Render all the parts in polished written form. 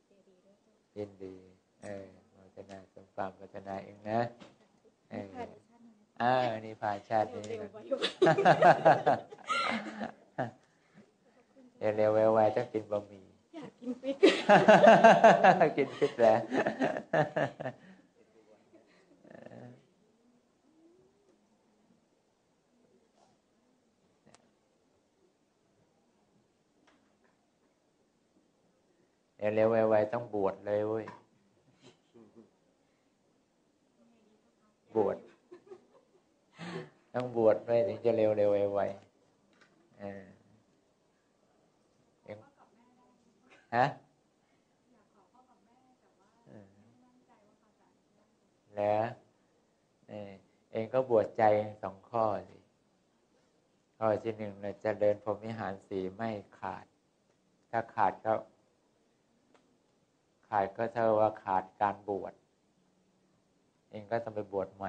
ยินดีโมทนาสมความปรารถนาเองนะนี่ผ่านชาตินี้เร็วๆไวๆต้องกินบะหมี่อยากกินฟิกกินฟิกแล้วเร็วๆไวๆต้องบวชเลยเว้ยบวชต้องบวชไปถึงจะเร็วๆไวๆฮะแล้วเองก็บวชใจ2 ข้อสิข้อที่ 1เราจะเดินพรหมวิหาร 4ไม่ขาดถ้าขาดก็เท่าว่าขาดการบวชเองก็ต้องไปบวชใหม่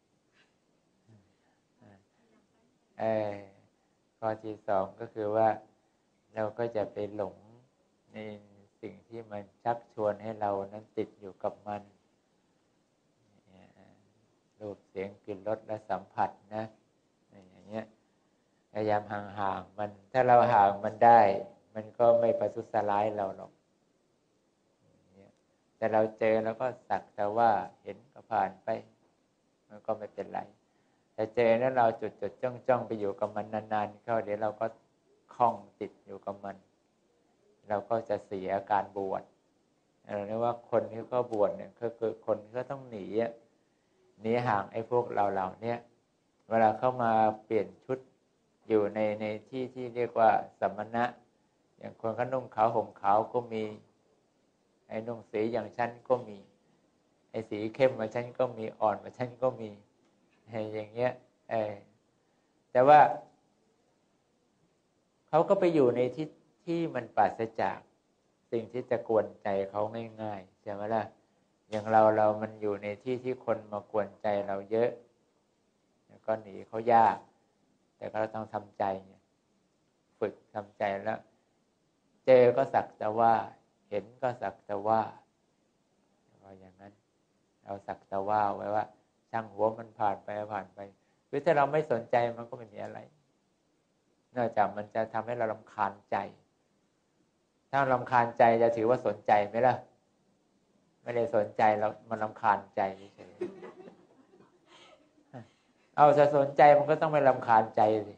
ข้อที่ 2ก็คือว่าเราก็จะไปหลงในสิ่งที่มันชักชวนให้เรานั้นติดอยู่กับมันรูปเสียงกลิ่นรสและสัมผัสนะอย่างเงี้ยพยายามห่างๆมันถ้าเราห่างมันได้มันก็ไม่ประทุษร้ายเราหรอกแต่เราเจอแล้วก็สักแต่ว่าเห็นก็ผ่านไปมันก็ไม่เป็นไรแต่เจอแล้วเราจดจ้องไปอยู่กับมันนานๆเข้าเดี๋ยวเราก็คล้องติดอยู่กับมันเราก็จะเสียการบวชเรียกว่าคนที่เขาบวชเนี่ยก็คือคนที่เขาต้องหนีห่างไอ้พวกเราเนี่ยเวลาเข้ามาเปลี่ยนชุดอยู่ในที่ที่เรียกว่าสมณะอย่างคนเขานุ่งขาวห่มขาวก็มีไอ้นุ่งสีอย่างฉันก็มีไอ้สีเข้มมาฉันก็มีอ่อนมาฉันก็มีอย่างเงี้ยแต่ว่าเขาก็ไปอยู่ในที่มันปราศจากสิ่งที่จะกวนใจเขาง่ายๆใช่ไหมล่ะอย่างเรามันอยู่ในที่คนมากวนใจเราเยอะก็หนีเขายากแต่ก็ต้องทำใจฝึกทำใจแล้วเจอก็สักแต่ว่าเห็นก็สักแต่ว่าอย่างนั้นเราสักแต่ว่าไว้ว่าช่างหัวมันผ่านไปคือถ้าเราไม่สนใจมันก็ไม่มีอะไรนอกจากมันจะทำให้เรารำคาญใจถ้ารำคาญใจจะถือว่าสนใจไหมล่ะไม่ได้สนใจแล้วมันรำคาญใจเฉยเอาจะสนใจมันก็ต้องไม่รำคาญใจสิ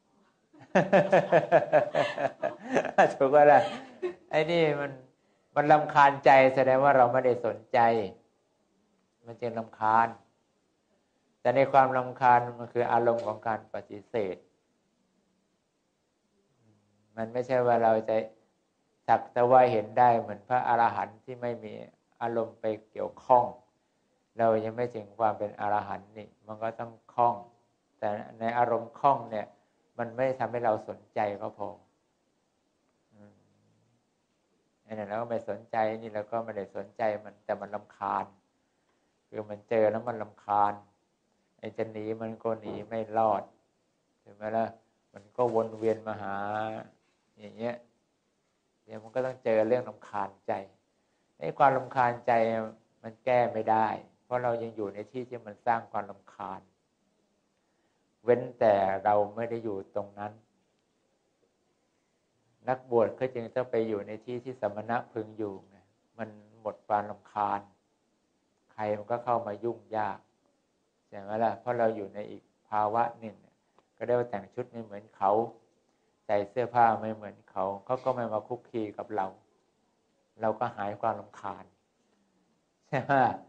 ถูกไหมล่ะไอ้นี่มันรำคาญใจแสดงว่าเราไม่ได้สนใจมันจึงรำคาญแต่ในความรำคาญมันคืออารมณ์ของการปฏิเสธมันไม่ใช่ว่าเราจะสักแต่ว่าเห็นได้เหมือนพระอรหันต์ที่ไม่มีอารมณ์ไปเกี่ยวข้องเรายังไม่ถึงความเป็นอรหันต์นี่มันก็ต้องคล้องแต่ในอารมณ์คล้องเนี่ยมันไม่ทำให้เราสนใจก็พออันนั้นเราก็ไม่สนใจนี่เราก็ไม่ได้สนใจมันแต่มันรำคาญคือมันเจอแล้วมันรำคาญไอ้จะหนีมันก็หนีไม่รอดถูกไหมล่ะมันก็วนเวียนมาหาอย่างเงี้ยเดี๋ยวมันก็ต้องเจอเรื่องรำคาญใจไอ้ความรำคาญใจมันแก้ไม่ได้เพราะเรายังอยู่ในที่ที่มันสร้างความรำคาญเว้นแต่เราไม่ได้อยู่ตรงนั้นนักบวชก็จึงต้องไปอยู่ในที่ที่สมณะพึงอยู่ไงมันหมดความรำคาญใครมันก็เข้ามายุ่งยากใช่ไหมล่ะเพราะเราอยู่ในอีกภาวะหนึ่งก็ได้ว่าแต่งชุดไม่เหมือนเขาใส่เสื้อผ้าไม่เหมือนเขาก็ไม่มาคุกคีกับเราก็หายความรำคาญใช่ไหม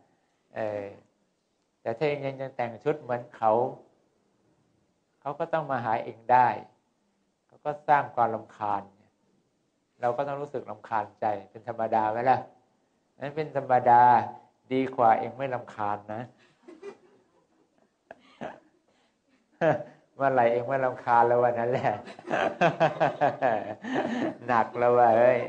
แต่ถ้ายังแต่งชุดเหมือนเขาก็ต้องมาหาเองได้เขาก็สร้างความรำคาญเราก็ต้องรู้สึกรำคาญใจเป็นธรรมดาไหมล่ะนั้นเป็นธรรมดาดีกว่าเองไม่รำคาญนะเมื่อไหร่เองไม่รำคาญแล้ววันนั้นแหละหนักแล้วว่ะเฮ้ย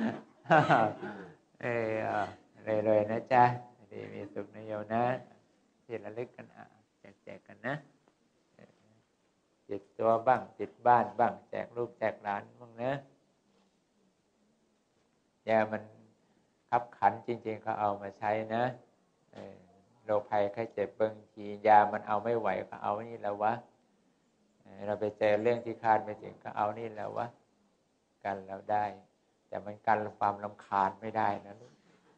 เลยนะจ๊ะดีมีสุขนะโยมนะที่ระลึกกันแจกกันนะติดตัวบ้างติดบ้านบ้างแจกลูกแจกหลานบ้างนะอย่ามันคับขันจริงๆเขาเอามาใช้นะโรคภัยไข้เจ็บบางทียามันเอาไม่ไหวก็เอานี่แล้ววะเราไปเจอเรื่องที่คาดไม่ถึงก็เอานี่แล้ววะกันเราได้ แต่มันกันความรำคาญไม่ได้นะลูก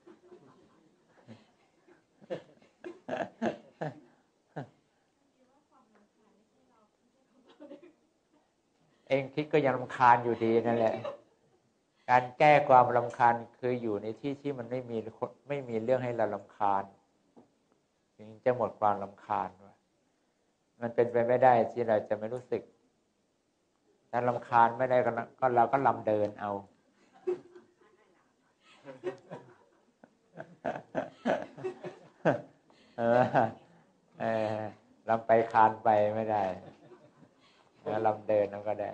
เองคิดก็ยังรำคาญอยู่ดีนั่นแหละการแก้ความรำคาญคืออยู่ในที่ที่มันไม่มีเรื่องให้เรารำคาญถึงจะหมดความรำคาญว่ามันเป็นไปไม่ได้ที่เราจะไม่รู้สึกถ้ารำคาญไม่ได้ก็เราก็ลำเดินเอาลำไปคานไปไม่ได้ลำเดินเราก็ได้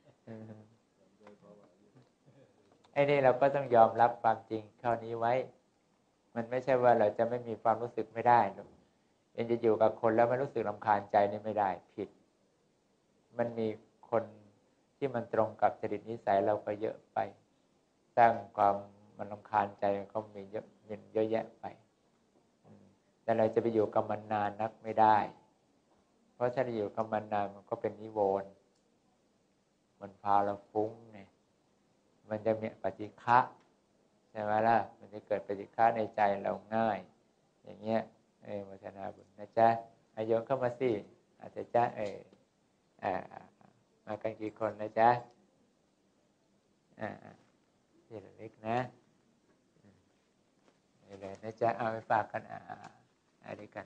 ไอ้นี่เราก็ต้องยอมรับความจริงเท่านี้ไว้มันไม่ใช่ว่าเราจะไม่มีความรู้สึกไม่ได้หรอกเองจะอยู่กับคนแล้วไม่รู้สึกรำคาญใจนี่ไม่ได้ผิดมันมีคนที่มันตรงกับจริตนิสัยเราก็เยอะไปสร้างความมันรำคาญใจก็มีเยอะแยะไปแต่เราจะไปอยู่กับมันนานนักไม่ได้เพราะถ้าเราอยู่กับมันนานมันก็เป็นนิวรณ์มันพาเราฟุ้งเนี่ยมันจะมีปฏิฆะใช่ไหมล่ะมันจะเกิดปฏิฆะในใจเราง่ายอย่างเงี้ยวัฒนาบุญนะจ๊ะอายุเข้ามาสิอาจจะจ๊ะมากันกี่คนนะจ๊ะที่เล็กนะเลยนะจ๊ะเอาไปฝากกันอะไรกัน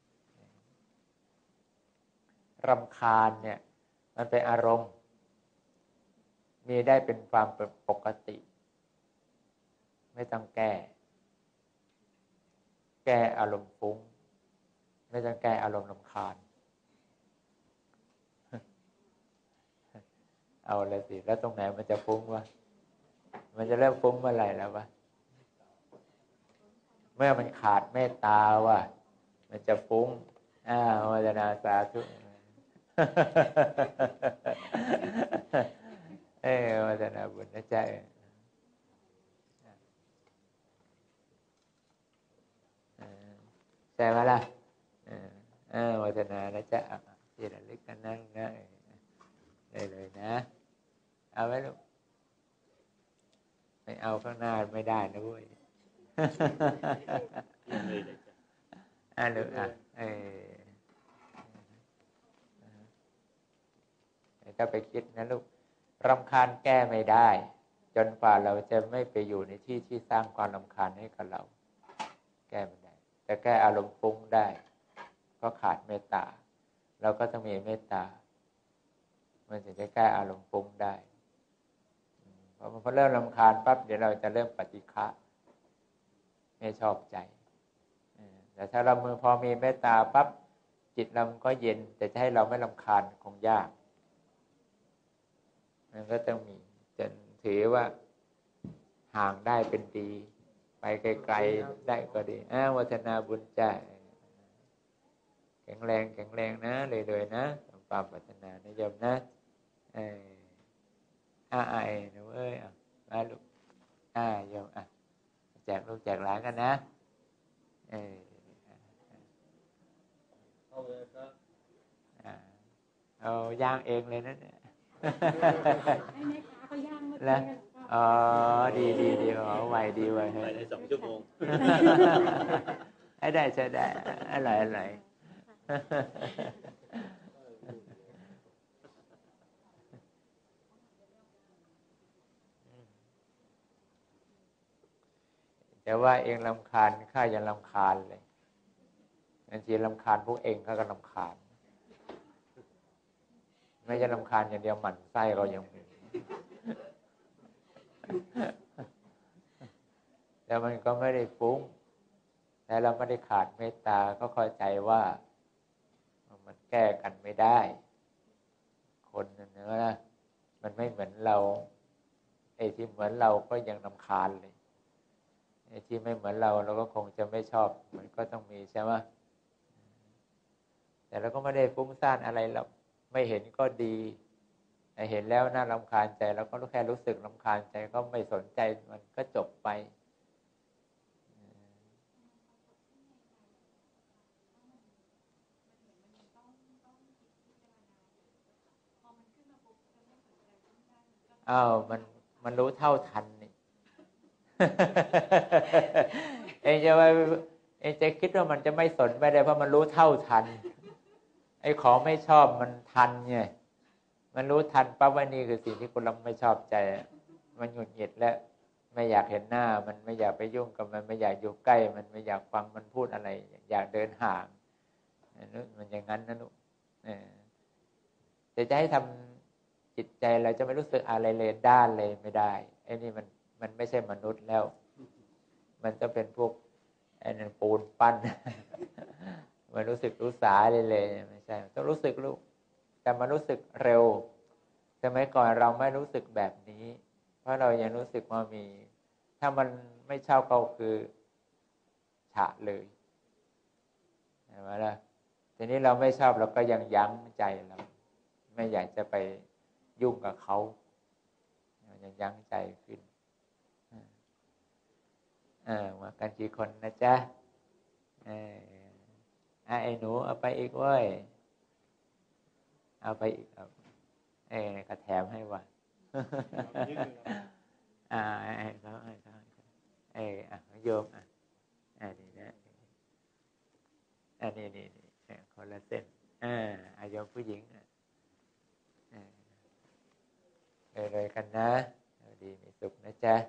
รำคาญเนี่ยมันเป็นอารมณ์มีได้เป็นความปกติไม่ต้องแก้อารมณ์ฟุ้งไม่ต้องแก้อารมณ์รำคาญเอาเลยสิแล้วตรงไหนมันจะฟุ้งวะมันจะเริ่มฟุ้งเมื่อไหร่แล้ววะเมื่อมันขาดเมตตาวะมันจะฟุ้งโมทนาสาธุวัฒนาบุญนะจ๊ะใช่ไหมล่ะวัฒนานะจ๊ะที่ระลึกกันนั่งนะได้เลยนะเอาไว้ลูกไม่เอาข้างหน้าไม่ได้นะเว้ยลูกถ้าไปคิดนะลูกรำคาญแก้ไม่ได้จนกว่าเราจะไม่ไปอยู่ในที่ที่สร้างความรำคาญให้กับเราแก้ไม่ได้แต่แก้อารมณ์ฟุ้งได้เพราะขาดเมตตาเราก็ต้องมีเมตตามันถึงจะแก้อารมณ์ฟุ้งได้พอมันเริ่มรำคาญปั๊บเดี๋ยวเราจะเริ่มปฏิฆะไม่ชอบใจแต่ถ้าเราพอมีเมตตาปั๊บจิตเราก็เย็นแต่จะให้เราไม่รำคาญคงยากมันก็ต้องมีจนถือว่าห่างได้เป็นดีไปไกลๆได้ก็ดีวัฒนาบุญจ้าแข็งแรงนะเลยๆนะความปรารถนานะโยมนะนะเว้ยมาลูกโยมแจกลูกแจกหลานกันนะเอาย่างเองเลยนะเนี่ยให้แม่ค้าเขาย่างเมื่อกี้ดีไวดีไวให้ได้2 ชั่วโมงให้ได้ใช่ได้อร่อยแต่ว่าเองรำคาญข้ายังรำคาญเลยบางทีรำคาญพวกเองข้าก็รำคาญไม่ใช่รำคาญอย่างเดียวหมั่นไส้เรายังมีแต่มันก็ไม่ได้ฟุ้งแต่เราไม่ได้ขาดเมตตาก็เข้าใจว่ามันแก้กันไม่ได้คนนะมันไม่เหมือนเราไอ้ที่เหมือนเราก็ยังรำคาญเลยไอ้ที่ไม่เหมือนเราก็คงจะไม่ชอบมันก็ต้องมีใช่ไหมแต่เราก็ไม่ได้ฟุ้งซ่านอะไรหรอกไม่เห็นก็ดีเห็นแล้วน่ารำคาญใจแล้วก็แค่รู้สึกรำคาญใจก็ไม่สนใจมันก็จบไปอ้าวมันรู้เท่าทันนี่ เองจะไปเองจะคิดว่ามันจะไม่สนไม่ได้เพราะมันรู้เท่าทันไอ้ของไม่ชอบมันทันไงมันรู้ทันปั๊บว่านี่คือสิ่งที่คนเราไม่ชอบใจมันหงุดหงิดแล้วไม่อยากเห็นหน้ามันไม่อยากไปยุ่งกับมันไม่อยากอยู่ใกล้มันไม่อยากฟังมันพูดอะไรอยากเดินห่างมันอย่างนั้นนะลูกแต่จะให้ทำจิตใจเราจะไม่รู้สึกอะไรเลยด้านเลยไม่ได้ไอ้นี่มันไม่ใช่มนุษย์แล้วมันจะเป็นพวกไอ้นั่นปูนปั้น มันรู้สึกรู้สาเลยไม่ใช่ต้องรู้สึกลูกแต่มันรู้สึกเร็วสมัยก่อนเราไม่รู้สึกแบบนี้เพราะเรายังรู้สึกว่ามีถ้ามันไม่ชอบก็คือฉะเลยเห็นไหมล่ะทีนี้เราไม่ชอบเราก็ยังยั้งใจเราไม่อยากจะไปยุ่งกับเขายังยั้งใจขึ้นมากันกี่คนนะจ๊ะไอ้หนูเอาไปอีกเว้ยเอาไปอีกครับก็แถมให้ว่ะให้เขาโยมนี่นะนี่คนละเส้นโยมผู้หญิงเลยกันนะดีมีสุขนะจ๊ะ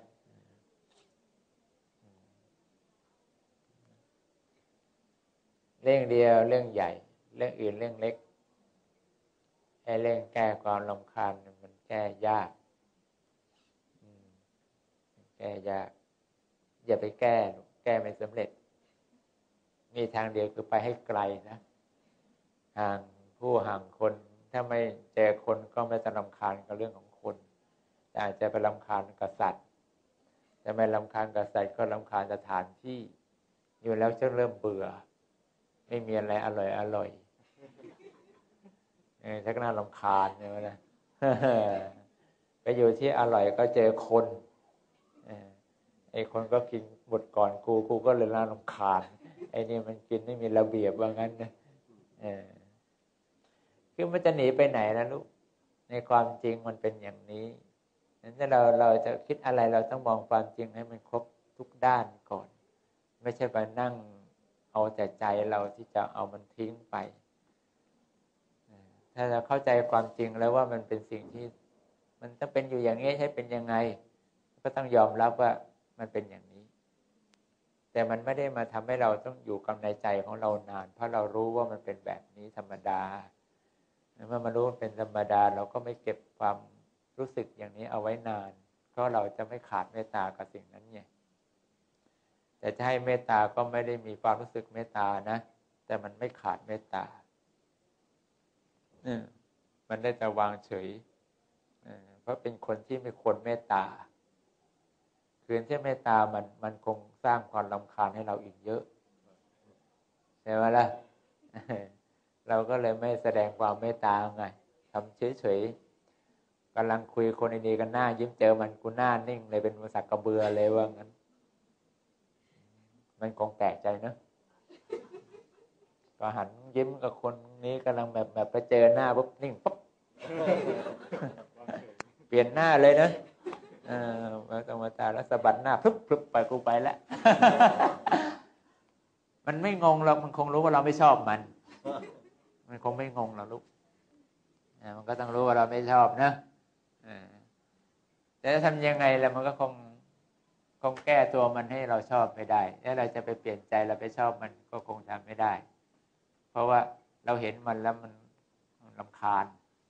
เรื่องเดียวเรื่องใหญ่เรื่องอื่นเรื่องเล็กไอ้เรื่องแก้ความรำคาญมันแก้ยากแก้ยากอย่าไปแก้ไม่สำเร็จมีทางเดียวคือไปให้ไกลนะห่างผู้ห่างคนถ้าไม่เจอคนก็ไม่จะรำคาญกับเรื่องของคนแต่อาจจะไปรำคาญกับสัตว์แต่ไม่รำคาญกับสัตว์ก็รำคาญสถานที่อยู่แล้วจะเริ่มเบื่อไม่มีอะไรอร่อยชักน่ารำคาญใช่ไหมล่ะไปอยู่ที่อร่อยก็เจอคนไอ้คนก็กินหมดก่อนกูก็เลยน่ารำคาญไอ้นี่มันกินไม่มีระเบียบว่างั้นนะคือมันจะหนีไปไหนนะลูกในความจริงมันเป็นอย่างนี้นั้นถ้าเราจะคิดอะไรเราต้องมองความจริงให้มันครบทุกด้านก่อนไม่ใช่ไปนั่งเอาแต่ใจเราที่จะเอามันทิ้งไปถ้าเราเข้าใจความจริงแล้วว่ามันเป็นสิ่งที่มันต้องเป็นอยู่อย่างนี้ใช่เป็นยังไงก็ต้องยอมรับว่ามันเป็นอย่างนี้แต่มันไม่ได้มาทำให้เราต้องอยู่กับในใจของเรานานเพราะเรารู้ว่ามันเป็นแบบนี้ธรรมดาเมื่อมารู้มันเป็นธรรมดาเราก็ไม่เก็บความรู้สึกอย่างนี้เอาไว้นานเพราะเราจะไม่ขาดเมตตากับสิ่งนั้นไงแต่ถ้าให้เมตตาก็ไม่ได้มีความรู้สึกเมตตานะแต่มันไม่ขาดเมตตามันได้แต่วางเฉยเพราะเป็นคนที่ไม่ควรเมตตาคืนที่เมตตามันคงสร้างความรำคาญให้เราอีกเยอะใช่ไหมล่ะเราก็เลยไม่แสดงความเมตตาไงทำเฉยๆกำลังคุยคนดีๆกันหน้ายิ้มเจอมันกูหน้านิ่งเลยเป็นสักกระเบือเลยว่างั้นมันคงแปลกใจเนอะก็หันยิ้มกับคนนี้กำลังแบบไปเจอหน้าปุ๊บนิ่งปุ๊บเปลี่ยนหน้าเลยนะมาตรงมาตาแล้วสะบัดหน้าปึ๊บไปกูไปแล้ว มันไม่งงหรอกมันคงรู้ว่าเราไม่ชอบมันคงไม่งงหรอกลูกมันก็ต้องรู้ว่าเราไม่ชอบนะแต่จะทำยังไงแล้วมันก็คงแก้ตัวมันให้เราชอบไม่ได้แล้วเราจะไปเปลี่ยนใจเราไปชอบมันก็คงทำไม่ได้เพราะว่าเราเห็นมันแล้วมันรำคาญ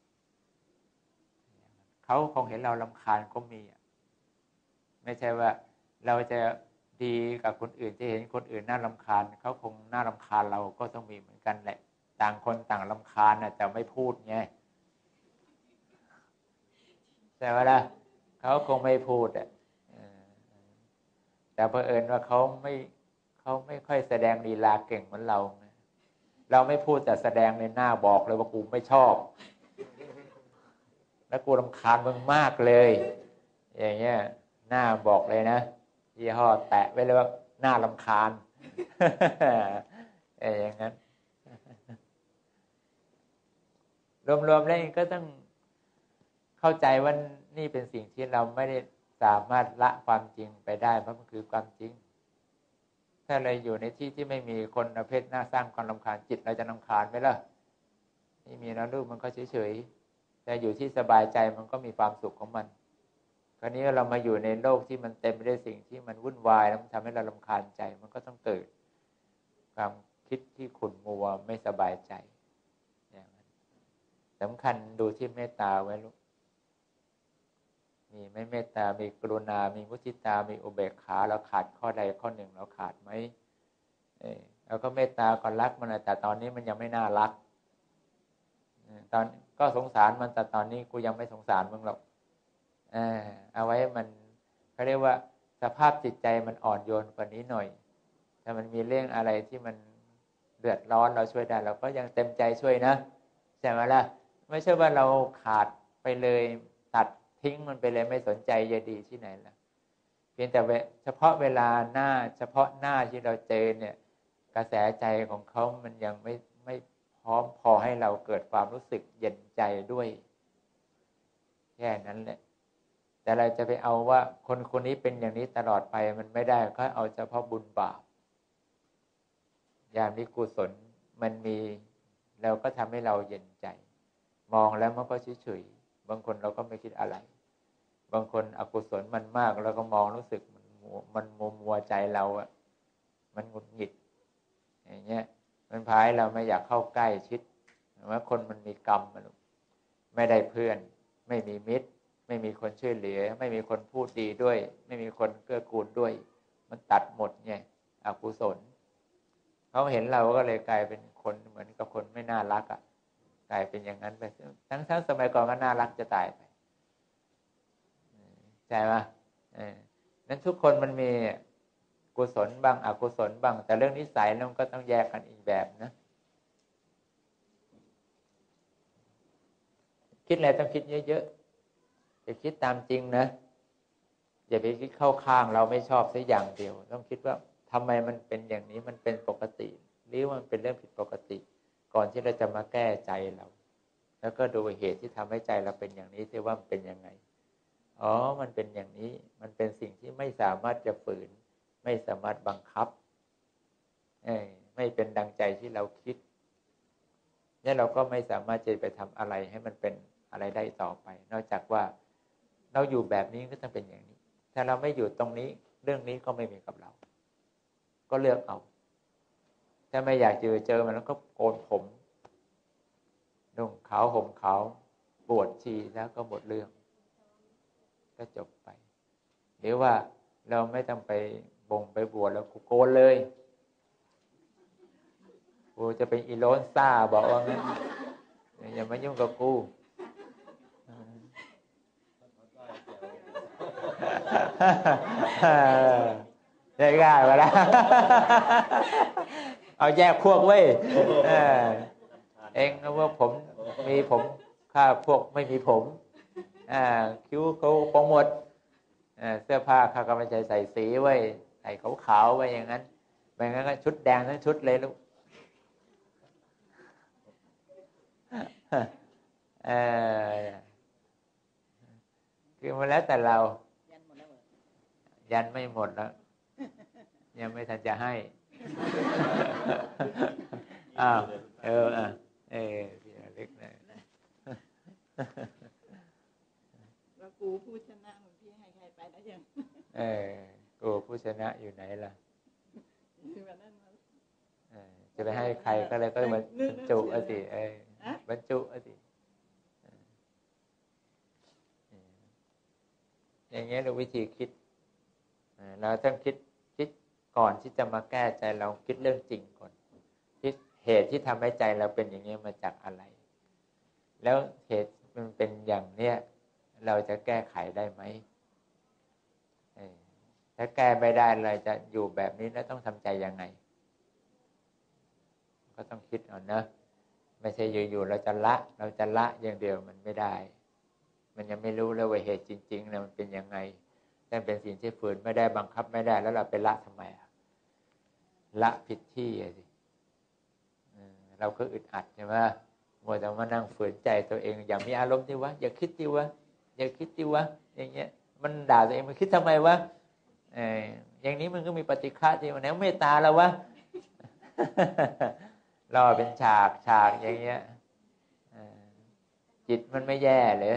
เขาคงเห็นเรารำคาญก็มีไม่ใช่ว่าเราจะดีกับคนอื่นจะเห็นคนอื่นน่ารำคาญเขาคงน่ารำคาญเราก็ต้องมีเหมือนกันแหละต่างคนต่างรำคาญแต่ไม่พูดไงใช่ไหมล่ะเขาคงไม่พูดแต่เผอิญว่าเขาไม่ค่อยแสดงลีลาเก่งเหมือนเราไม่พูดแต่แสดงในหน้าบอกเลยว่ากูไม่ชอบแล้วกูรำคาญมึงมากเลยอย่างเงี้ยหน้าบอกเลยนะยี่ห้อแตะไว้เลยว่าหน้ารำคาญอย่างนั้นรวมๆแล้วก็ต้องเข้าใจว่านี่เป็นสิ่งที่เราไม่ได้สามารถละความจริงไปได้เพราะมันคือความจริงถ้าเราอยู่ในที่ที่ไม่มีคนประเภทหน้าสร้างความรำคาญจิตเราจะรำคาญไหมล่ะไม่มีนะลูกมันก็เฉยๆแต่อยู่ที่สบายใจมันก็มีความสุขของมันคราวนี้เรามาอยู่ในโลกที่มันเต็มไปด้วยสิ่งที่มันวุ่นวายแล้วมันทำให้เรารำคาญใจมันก็ต้องเกิดความคิดที่ขุ่นมัวไม่สบายใจอย่างนั้นสำคัญดูที่เมตตาไว้ลูกมีไม่เมตตามีกรุณามีมุทิตามีอุเบกขาเราขาดข้อใดข้อหนึ่งเราขาดไหมเราก็เมตตาก่อนรักมันแต่ตอนนี้มันยังไม่น่ารักตอนก็สงสารมันแต่ตอนนี้กูยังไม่สงสารมึงหรอกเอาไว้มันเขาเรียกว่าสภาพจิตใจมันอ่อนโยนกว่านี้หน่อยถ้ามันมีเรื่องอะไรที่มันเดือดร้อนเราช่วยได้เราก็ยังเต็มใจช่วยนะใช่ไหมล่ะไม่ใช่ว่าเราขาดไปเลยตัดทิ้งมันไปเลยไม่สนใจจะดีที่ไหนล่ะเพียงแต่เฉพาะเวลาหน้าเฉพาะหน้าที่เราเจอเนี่ยกระแสใจของเขามันยังไม่พร้อมพอให้เราเกิดความรู้สึกเย็นใจด้วยแค่นั้นแหละแต่เราจะไปเอาว่าคนคนนี้เป็นอย่างนี้ตลอดไปมันไม่ได้ก็เอาเฉพาะบุญบาปยามนี้กุศลมันมีเราก็ทำให้เราเย็นใจมองแล้วมันก็เฉยๆบางคนเราก็ไม่คิดอะไรบางคนอกุศลมันมากแล้วก็มองรู้สึกมันมัวใจเราอะมันหงุดหงิดอย่างเงี้ยมันพาให้เราไม่อยากเข้าใกล้ชิดว่าคนมันมีกรรมมันไม่ได้เพื่อนไม่มีมิตรไม่มีคนช่วยเหลือไม่มีคนพูดดีด้วยไม่มีคนเกื้อกูลด้วยมันตัดหมดไงอกุศลเขาเห็นเราก็เลยกลายเป็นคนเหมือนกับคนไม่น่ารักอ่ะกลายเป็นอย่างนั้นไปทั้งสมัยก่อนก็น่ารักจะตายไปใช่ไหมนั้นทุกคนมันมีกุศลบ้างอกุศลบ้างแต่เรื่องนิสัยมันก็ต้องแยกกันอีกแบบนะคิดอะไรต้องคิดเยอะๆจะคิดตามจริงนะอย่าไปคิดเข้าข้างเราไม่ชอบสักอย่างเดียวต้องคิดว่าทำไมมันเป็นอย่างนี้มันเป็นปกติหรือมันเป็นเรื่องผิดปกติก่อนที่เราจะมาแก้ใจเราแล้วก็ดูเหตุที่ทำให้ใจเราเป็นอย่างนี้ที่ว่ามันเป็นยังไงอ๋อมันเป็นอย่างนี้มันเป็นสิ่งที่ไม่สามารถจะฝืนไม่สามารถบังคับไม่เป็นดังใจที่เราคิดเนี่ยเราก็ไม่สามารถจะไปทำอะไรให้มันเป็นอะไรได้ต่อไปนอกจากว่าเราอยู่แบบนี้ก็ต้องเป็นอย่างนี้ถ้าเราไม่อยู่ตรงนี้เรื่องนี้ก็ไม่มีกับเราก็เลือกเอาถ้าไม่อยากเจอมันแล้วก็โกนผมนุ่งขาวห่มขาวบวชชีแล้วก็หมดเรื่องก็จบไปหรือว่าเราไม่ต้องไปไปบวชแล้วกูโกนเลยกูจะเป็นอีโลนซ่าบอกว่างั้นอย่ามายุ่งกับกูได้ง่ายมาแล้วเอาแยกพวกเว้ยเองนะว่าผมมีผมข้าพวกไม่มีผมคิ้วเขาโปรโมทเสื้อผ้าข้าก็ไม่ใช่ใส่สีไว้ใส่ขาวๆไว้อย่างนั้นไม่งั้นก็ชุดแดงทั้งชุดเลยลูกคือมาแล้วแต่เรายันไม่หมดแล้วยังไม่ทันจะให้พี่เล็กนะว่ากูผู้ชนะเหมือนพี่ให้ใครไปได้ยังกูผู้ชนะอยู่ไหนล่ะจะไปให้ใครก็เลยก็บรรจุอสิบรรจุอสิอย่างเงี้ยเราวิธีคิดเราต้องคิดก่อนที่จะมาแก้ใจเราคิดเรื่องจริงก่อนคิดเหตุที่ทำให้ใจเราเป็นอย่างนี้มาจากอะไรแล้วเหตุมันเป็นอย่างเนี้ยเราจะแก้ไขได้ไหมถ้าแก้ไม่ได้เราจะอยู่แบบนี้แล้วต้องทำใจยังไงก็ต้องคิดเอานะไม่ใช่อยู่ๆเราจะละอย่างเดียวมันไม่ได้มันยังไม่รู้เลยว่าเหตุจริงๆนะมันเป็นยังไงแต่เป็นสิ่งที่ฝืนไม่ได้บังคับไม่ได้แล้วเราไปละทำไมละผิดที่สิเราก็อึดอัดใช่ไหมมัวแต่มานั่งฝืนใจตัวเองอย่ามีอารมณ์ที่วะอย่าคิดที่วะอย่าคิดดิวะอย่างเงี้ยมันด่าตัวเองมันคิดทำไมวะอย่างนี้มันก็มีปฏิฆะที่มันแนวเมตตาแล้ววะ รอเป็นฉากอย่างเงี้ยจิตมันไม่แย่เลย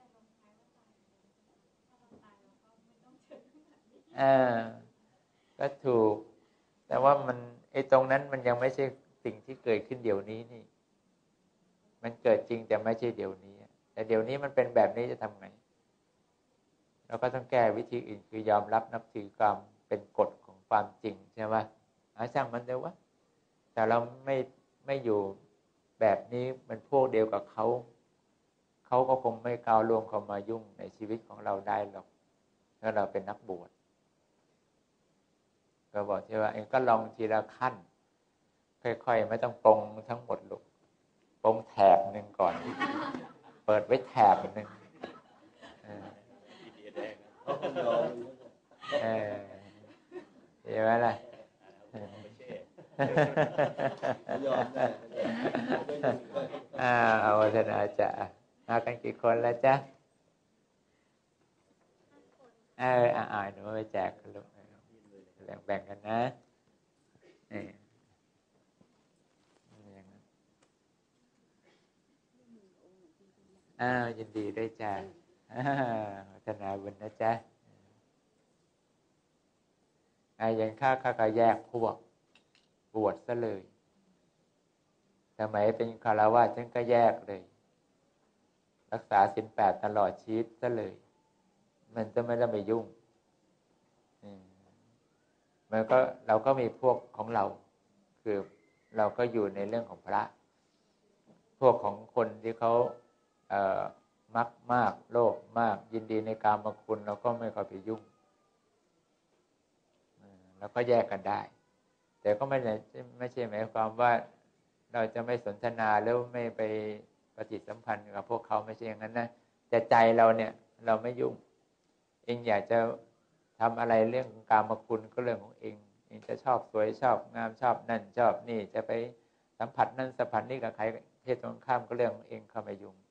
ก็ถูกแต่ว่ามันไอ้ตรงนั้นมันยังไม่ใช่สิ่งที่เกิดขึ้นเดี๋ยวนี้นี่มันเกิดจริงแต่ไม่ใช่เดี๋ยวนี้แต่เดี๋ยวนี้มันเป็นแบบนี้จะทำไงเราก็ต้องแก้วิธีอื่นคือยอมรับนับถือความเป็นกฎของความจริงใช่ไหมช่างมันเดี๋ยววะแต่เราไม่อยู่แบบนี้มันพวกเดียวกับเขาก็คงไม่ก้าวล่วงเข้ามายุ่งในชีวิตของเราได้หรอกถ้าเราเป็นนักบวชก็บอกที่ว่าเองก็ลองทีละขั้นค่อยๆไม่ต้องปรงทั้งหมดหรอกปรงแถบหนึ่งก่อนเปิดไว้แถบหนึ่งเห็นไหมล่ะเอาวัฒนาจะมากันกี่คนแล้วจ๊ะหนูไปแจกกันลูกแบ่งกันนะยินดีด้วยจ้ะวัฒนาบุญนะจ๊ะอย่างข้าก็แยกพวกบวชซะเลยสมัยเป็นคฤหัสถ์ฉันก็แยกเลยรักษาศีล 8ตลอดชีวิตซะเลยมันจะไม่ได้ไปยุ่งมันก็เราก็มีพวกของเราคือเราก็อยู่ในเรื่องของพระพวกของคนที่เขามักมากโลภมากยินดีในกามคุณเราก็ไม่ค่อยไปยุ่งเราก็แยกกันได้แต่ก็ไม่ใช่หมายความว่าเราจะไม่สนทนาแล้วไม่ไปปฏิสัมพันธ์กับพวกเขาไม่ใช่อย่างนั้นนะแต่ใจเราเนี่ยเราไม่ยุ่งเองอยากจะทำอะไรเรื่องกามคุณก็เรื่องของเองจะชอบสวยชอบงามชอบนั่นชอบนี่จะไปสัมผัสนั่นสัมผัสนี่กับใครเพศตรงข้ามก็เรื่องของเองเข้ามายุ่ง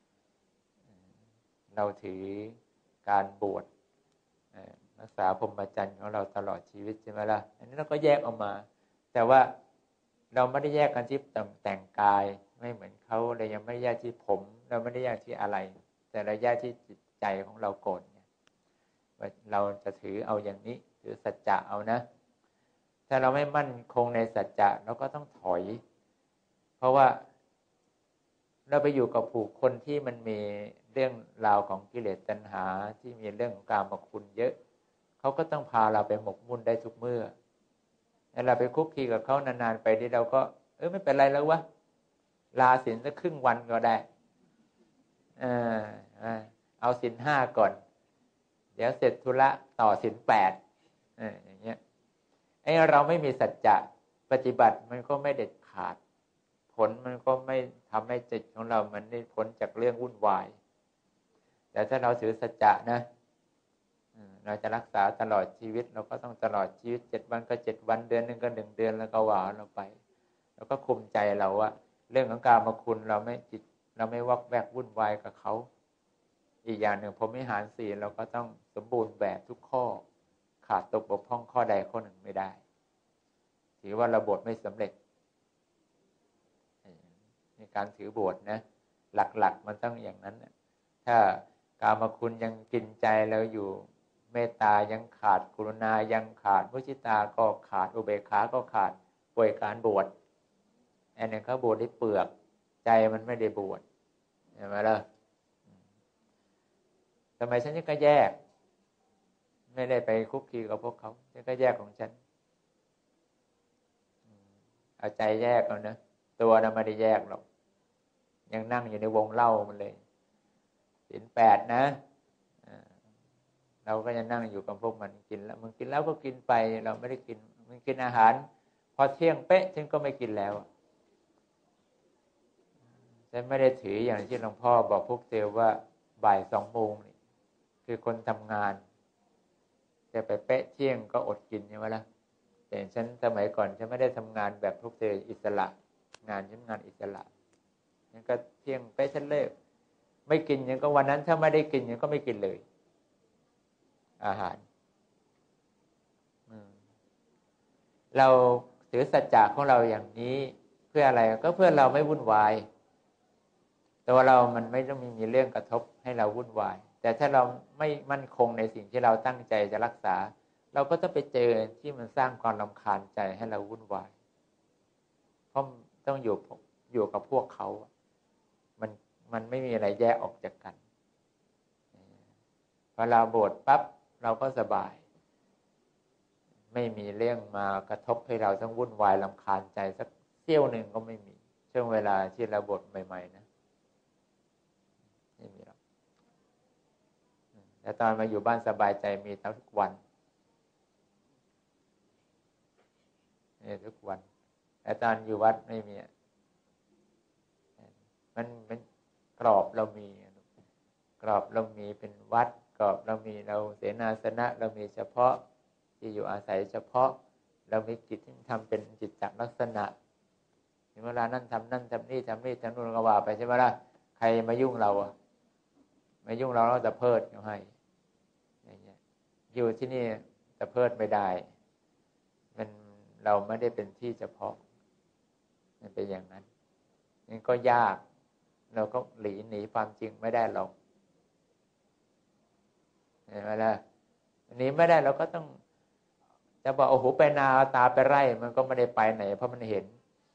เราถือการบวชรักษาพรหมจรรย์ของเราตลอดชีวิตใช่ไหมล่ะอันนี้เราก็แยกออกมาแต่ว่าเราไม่ได้แยกกันที่แต่งกายไม่เหมือนเขาเลยยังไม่ได้แยกที่ผมเราไม่ได้แยกที่อะไรแต่เราแยกที่จิตใจของเราก่อนว่าเราจะถือเอาอย่างนี้ถือสัจจะเอานะถ้าเราไม่มั่นคงในสัจจะเราก็ต้องถอยเพราะว่าเราไปอยู่กับผู้คนที่มันมีเรื่องราวของกิเลสตัณหาที่มีเรื่องของกามคุณเยอะเขาก็ต้องพาเราไปหมกมุ่นได้ทุกเมื่อแล้วเราไปคุกคีกับเขานานๆไปที่เราก็ไม่เป็นไรแล้ววะลาศีลสักครึ่งวันก็ได้เอาศีล 5ก่อนเดี๋ยวเสร็จธุระต่อศีล 8อย่างเงี้ยเราไม่มีสัจจะปฏิบัติมันก็ไม่เด็ดขาดผลมันก็ไม่ทำให้จิตของเรามันได้พ้นจากเรื่องวุ่นวายแต่ถ้าเราถือสัจจะนะเราจะรักษาตลอดชีวิตเราก็ต้องตลอดชีวิต7วันก็7วันเดือนนึงก็1เดือนแล้วก็ว่าเราไปเราก็คุมใจเราว่าเรื่องของกามคุณเราไม่วอกแวกวุ่นวายกับเขาอีกอย่างหนึ่งพรหมวิหาร 4เราก็ต้องสมบูรณ์แบบทุกข้อขาดตกบกพร่องข้อใดข้อหนึ่งไม่ได้ถือว่าเราบวชไม่สำเร็จในการถือบวชนะหลักๆมันต้องอย่างนั้นถ้ากามคุณยังกินใจเราอยู่เมตตายังขาดกรุณายังขาดมุทิตาก็ขาดอุเบกขาก็ขาดป่วยการบวชอันนี้เขาบวชได้เปลือกใจมันไม่ได้บวชเห็นไหมล่ะทำไมฉันก็แยกไม่ได้ไปคุกคีกับพวกเขาฉันก็แยกของฉันเอาใจแยกเอานะตัวน่ะไม่ได้แยกหรอกยังนั่งอยู่ในวงเล่ามันเลยศีล 8นะเราก็จะนั่งอยู่กับพวกมันกินแล้วมึงกินแล้วก็กินไปเราไม่ได้กินมึงกินอาหารพอเที่ยงเป๊ะฉันก็ไม่กินแล้วฉันไม่ได้ถืออย่างที่หลวงพ่อบอกพวกเซลว่าบ่าย2 โมงนี่คือคนทำงานจะไปเป๊ะเที่ยงก็อดกินใช่ไหมล่ะแต่ฉันสมัยก่อนฉันไม่ได้ทำงานแบบพวกเซลอิสระงานฉันงานอิสระฉันก็เที่ยงเป๊ะฉันเลิกไม่กินอย่างก็วันนั้นถ้าไม่ได้กินอย่างก็ไม่กินเลยอาหารเราถือสัจจะของเราอย่างนี้เพื่ออะไรก็เพื่อเราไม่วุ่นวายตัวเรามันไม่ต้องมีเรื่องกระทบให้เราวุ่นวายแต่ถ้าเราไม่มั่นคงในสิ่งที่เราตั้งใจจะรักษาเราก็ต้องไปเจอที่มันสร้างความรำคาญใจให้เราวุ่นวายเพราะต้องอยู่กับพวกเขามันไม่มีอะไรแยกออกจากกันพอเราบวชปั๊บเราก็สบายไม่มีเรื่องมากระทบให้เราต้องวุ่นวายรำคาญใจสักเสี้ยวหนึ่งก็ไม่มีช่วงเวลาที่เราบวชใหม่ๆนะไม่มีหรอกแต่ตอนมาอยู่บ้านสบายใจมีทุกวันทุกวันแต่ตอนอยู่วัดไม่มีมันกรอบเรามีกรอบเรามีเป็นวัดกรอบเรามีเราเสนาสนะเรามีเฉพาะที่อยู่อาศัยเฉพาะเรามีกิจที่ทำเป็นจิตจักลักษณะเวลานั่นทำนั่นทำนี่ทำนี่ทำนู่นก็ว่าไปใช่ไหมล่ะใครมายุ่งเรามายุ่งเราจะเพิดเขาให้อย่างเงี้ยอยู่ที่นี่จะเพิดไม่ได้เราไม่ได้เป็นที่เฉพาะมันเป็นอย่างนั้นนี่ก็ยากเราก็หนีความจริงไม่ได้หรอกเห็นไหมล่ะหนีไม่ได้เราก็ต้องจะบอกโอ้โหไปนาตาไปไร่มันก็ไม่ได้ไปไหนเพราะมันเห็น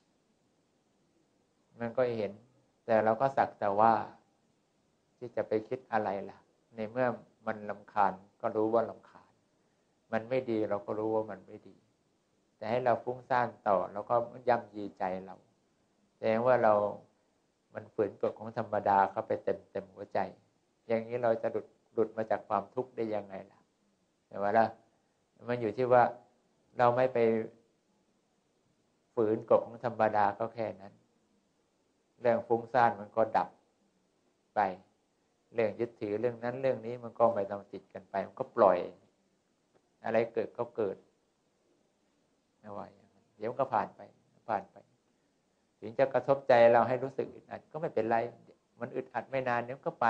มันก็เห็นแต่เราก็สักแต่ว่าที่จะไปคิดอะไรล่ะในเมื่อมันรำคาญก็รู้ว่ารำคาญมันไม่ดีเราก็รู้ว่ามันไม่ดีแต่ให้เราฟุ้งซ่านต่อแล้วก็ย่ำยีใจเราแสดงว่ามันฝืนกฎของธรรมดาเข้าไปเต็มหัวใจอย่างนี้เราจะหลุดมาจากความทุกข์ได้ยังไงล่ะแต่ว่าล่ะมันอยู่ที่ว่าเราไม่ไปฝืนกฎของธรรมดาก็แค่นั้นเรื่องฟุ้งซ่านมันก็ดับไปเรื่องยึดถือเรื่องนั้นเรื่องนี้มันก็ไม่ต้องติดกันไปมันก็ปล่อยอะไรเกิดก็เกิดเอาไว้เดี๋ยวก็ผ่านไปถึงจะกระทบใจเราให้รู้สึกอึดอัดก็ไม่เป็นไรมันอึดอัดไม่นานเดี๋ยวก็ไป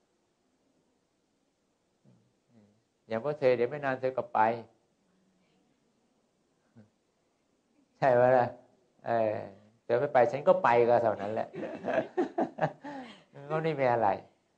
อย่างพวกเธอเดี๋ยวไม่นานเธอก็ไปใช่ไหมล่ะเธอไม่ไปฉันก็ไปก็เท่านั้นแหละก็ไม่มีอะไร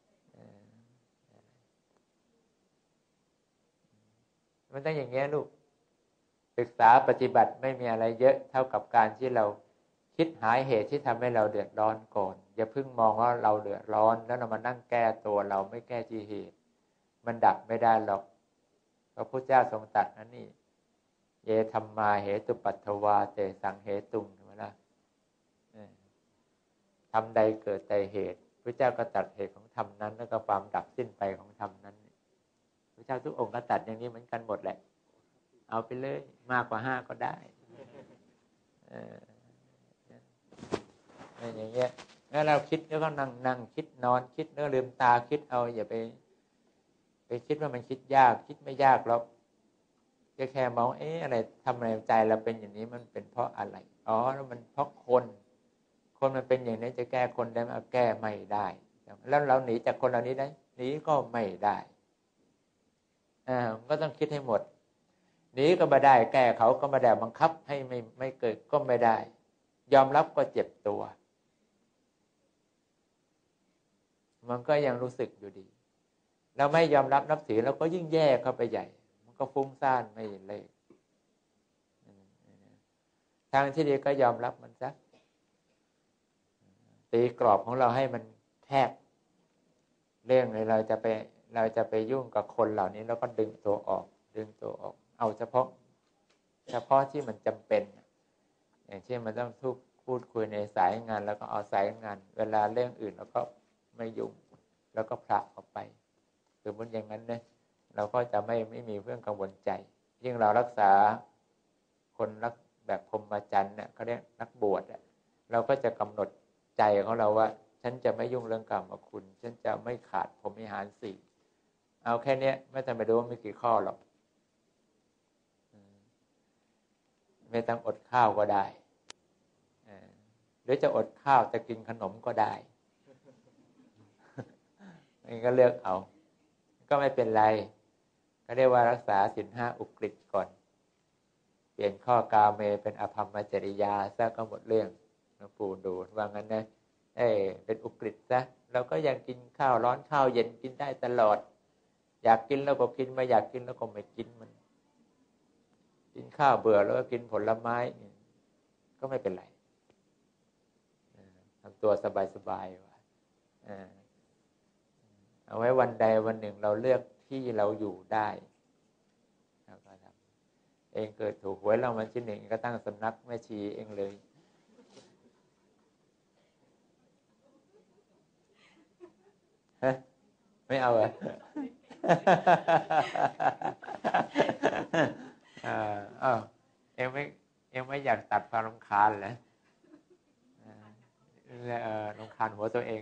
มันต้องอย่างเงี้ยลูกศึกษาปฏิบัติไม่มีอะไรเยอะเท่ากับการที่เราคิดหาเหตุที่ทำให้เราเดือดร้อนก่อนอย่าเพิ่งมองว่าเราเดือดร้อนแล้วเรามานั่งแก้ตัวเราไม่แก้ที่เหตุมันดับไม่ได้หรอกพระพุทธเจ้าทรงตรัสนั่นนี่เยธัมมาเหตุปัตถวาเตสังเหตุงใช่ไหมล่ะทำใดเกิดแต่เหตุพระเจ้าก็ตรัสเหตุของธรรมนั้นแล้วก็ความดับสิ้นไปของธรรมนั้นพระเจ้าทุกองค์ก็ตรัสอย่างนี้เหมือนกันหมดแหละเอาไปเลยมากกว่า5ก็ได้อย่างเงี้ยแล้วเราคิดแล้วก็นั่งคิดนอนคิดแล้วลืมตาคิดเอาอย่าไปคิดว่ามันคิดยากคิดไม่ยากหรอกแค่มองอะไรทำไมใจเราเป็นอย่างนี้มันเป็นเพราะอะไรแล้วมันเพราะคนมันเป็นอย่างนี้จะแก้คนได้ไหมแก้ไม่ได้แล้วเราหนีจากคนเหล่านี้ได้หนีก็ไม่ได้ก็ต้องคิดให้หมดหนีก็ไม่ได้แก้เขาก็ไม่ได้บังคับให้ไม่เกิดก็ไม่ได้ยอมรับก็เจ็บตัวมันก็ยังรู้สึกอยู่ดีเราไม่ยอมรับนับถือเราก็ยิ่งแย่เข้าไปใหญ่มันก็ฟุ้งซ่านไม่เลิกทางที่ดีก็ยอมรับมันซะตีกรอบของเราให้มันแคบเรื่องเลยเราจะไปยุ่งกับคนเหล่านี้แล้วก็ดึงตัวออกเอาเฉพาะที่มันจำเป็นอย่างเช่นมันต้องพูดคุยในสายงานแล้วก็เอาสายงานเวลาเรื่องอื่นเราก็ไม่ยุ่งแล้วก็ผลักออกไปคือมันอย่างนั้นเนี่ยเราก็จะไม่มีเรื่องกังวลใจยิ่งเรารักษาคนรักแบบพรหมจรรย์เนี่ยเขาเรียกนักบวชเราก็จะกำหนดใจของเราว่าฉันจะไม่ยุ่งเรื่องกรรมคุณฉันจะไม่ขาดพรหมวิหาร4เอาแค่นี้ไม่ต้องไปดูว่ามีกี่ข้อหรอกไม่ต้องอดข้าวก็ได้หรือจะอดข้าวจะกินขนมก็ได้มันก็เลือกเอาก็ไม่เป็นไรก็เรียกว่ารักษาศีลห้าอุกฤษก่อนเปลี่ยนข้อกาเมเป็นอภรรมจริยาซะก็หมดเรื่องหลวงปู่ดูว่างั้นนะเป็นอุกฤษซะเราก็ยังกินข้าวร้อนข้าวเย็นกินได้ตลอดอยากกินแล้วก็กินไม่อยากกินแล้วก็ไม่กินมันกินข้าวเบื่อแล้วก็กินผลไม้ก็ไม่เป็นไรทำตัวสบายๆว่าเอาไว้วันใดวันหนึ่งเราเลือกที่เราอยู่ได้เราก็ทำเองเกิดถูกหวยรางวัลที่หนึ่งก็ตั้งสำนักแม่ชีเองเลยไม่เอาเหรอเองไม่อยากตัดความรำคาญเหรอรำคาญหัวตัวเอง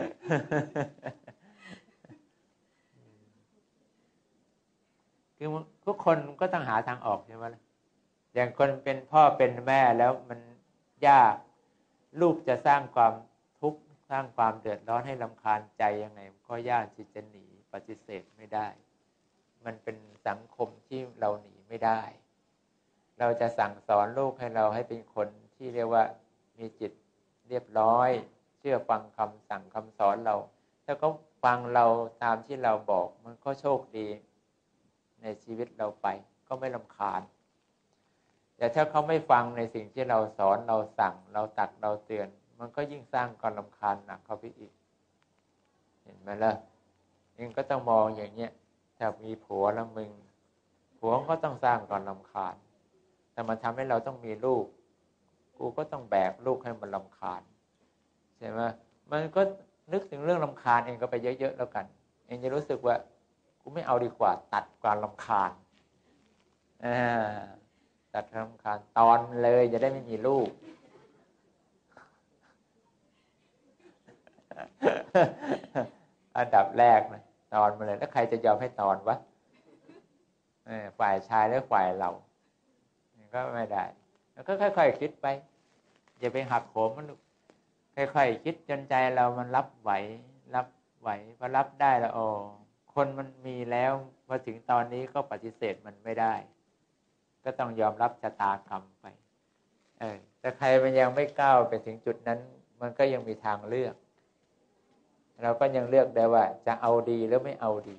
คือทุกคนก็ต้องหาทางออกใช่ไหมล่ะอย่างคนเป็นพ่อเป็นแม่แล้วมันยากลูกจะสร้างความทุกข์สร้างความเดือดร้อนให้รำคาญใจยังไงก็ยากที่จะหนีปฏิเสธไม่ได้มันเป็นสังคมที่เราหนีไม่ได้เราจะสั่งสอนลูกให้เราให้เป็นคนที่เรียกว่ามีจิตเรียบร้อยเชื่อฟังคำสั่งคำสอนเราถ้าเขาฟังเราตามที่เราบอกมันก็โชคดีในชีวิตเราไปก็ไม่รำคาญแต่ถ้าเขาไม่ฟังในสิ่งที่เราสอนเราสั่งเราตักเราเตือนมันก็ยิ่งสร้างความรำคาญหนักเข้าไปอีกเห็นไหมล่ะเองก็ต้องมองอย่างเนี้ยถ้ามีผัวแล้วมึงผัวก็ต้องสร้างความรำคาญแต่มันทำให้เราต้องมีลูกกูก็ต้องแบกลูกให้มันรำคาญใช่ไหมมันก็นึกถึงเรื่องรำคาญเองก็ไปเยอะๆแล้วกันเองจะรู้สึกว่ากูไม่เอาดีกว่าตัดความรำคาญตัดความรำคาญตอนเลยจะได้ไม่มีลูกอันดับแรกนะตอนมาเลยแล้วใครจะยอมให้ตอนวะฝ่ายชายหรือฝ่ายเราก็ไม่ได้แล้วก็ค่อยๆคิดไปอย่าไปหักโหมมันค่อยๆคิดจนใจเรามันรับไหวพอรับได้แล้วคนมันมีแล้วพอถึงตอนนี้ก็ปฏิเสธมันไม่ได้ก็ต้องยอมรับชะตากรรมไปแต่ใครมันยังไม่ก้าวไปถึงจุดนั้นมันก็ยังมีทางเลือกเราก็ยังเลือกได้ว่าจะเอาดีหรือไม่เอาดี